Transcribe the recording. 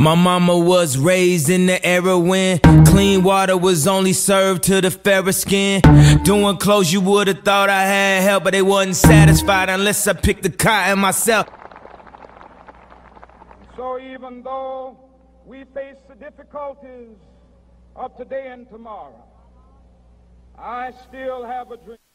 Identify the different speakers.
Speaker 1: My mama was raised in the era when clean water was only served to the fairest skin. Doing clothes you would've thought I had help, but they wasn't satisfied unless I picked the cotton myself.
Speaker 2: So even though we face the difficulties of today and tomorrow, I still have a dream.